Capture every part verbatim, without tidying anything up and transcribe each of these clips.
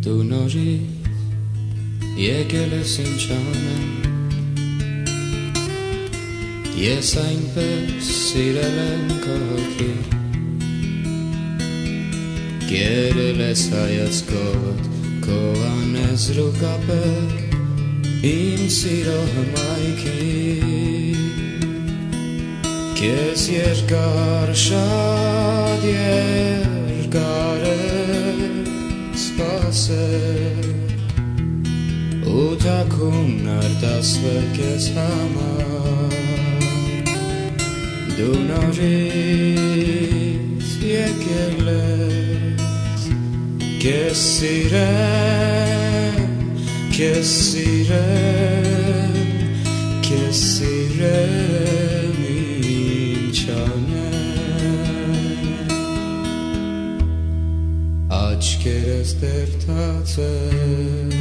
Դու նորից եկել ես ինչ անեմ Ես այնպես սիրել եմ քո հոգին Կերել ես հայացքով քո անեզրու կապել Իմ սիրո հմայքին Քեզ երկար շատ երկար եմ սպասել Ու թաքուն արտասվել քեզ համար Դու նորից եկել ես Քեզ սիրեմ, քեզ սիրեմ, քեզ սիրեմ ինչ անեմ Աչքերս դերթացել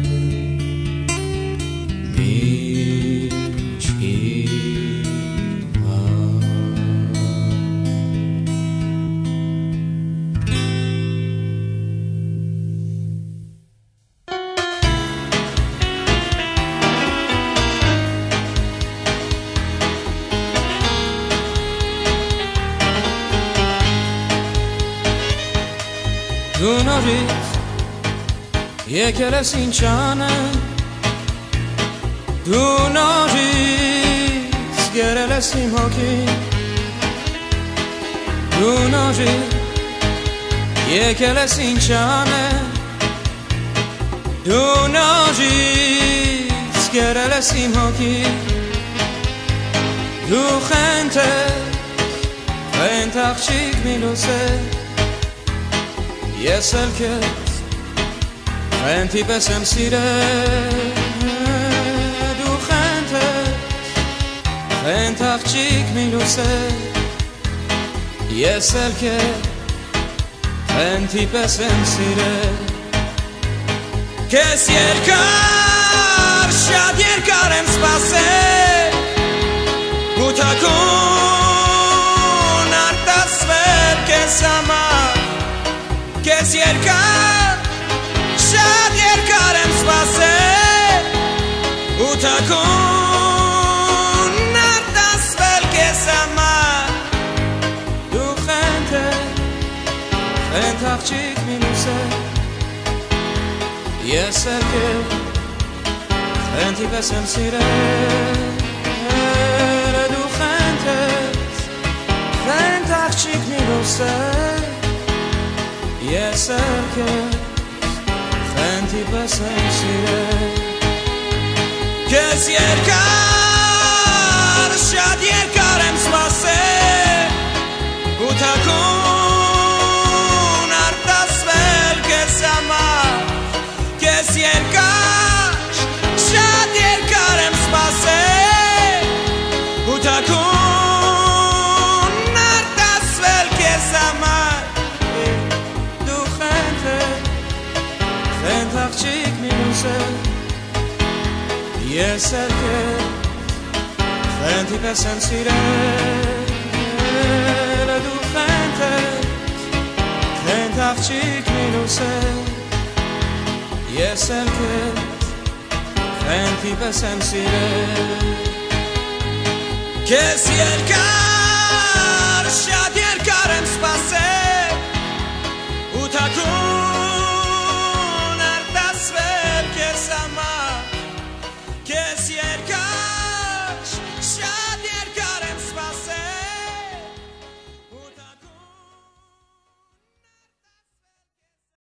Դու նորից եկել ես ինչ անեմ Դու նորից գերել ես իմ հոգին Դու նորից եկել ես ինչ անեմ Դու նորից գերել ես իմ հոգին Դու խենթ Խենթ աղջիկ մի լուսեր Ես էլ քեզ խենթի պես եմ սիրել Դու խենթ Խենթ աղջիկ մի լուսեր Ես էլ քեզ խենթի պես եմ սիրել Քեզ երկար, շատ երկար եմ սպասել Ու թաքուն արտասվել քեզ համար Քեզ երկար, շատ երկար եմ սպասել Ու թաքուն արտասվել քեզ համար Դու խենթ Խենթ աղջիկ մի լուսեր Ես էլ քեզ խենթի պես եմ սիրել Դու խենթ Խենթ աղջիկ մի լուսեր Ես էլ քեզ խենթի պես եմ սիրել Քեզ երկար, շատ երկար եմ սպասել Ու թաքուն արտասվել քեզ համար Քեզ երկար, շատ երկար եմ սպասել Ու թաքուն արտասվել քեզ համար Խենթ աղջիկ մի լուսեր Ես էլ քեզ խենթի պես եմ սիրել Դու խենթ Խենթ աղջիկ մի լուսեր Ես էլ քեզ խենթի պես եմ սիրել Քեզ երկար, շատ երկար եմ սպասել Ու թաքուն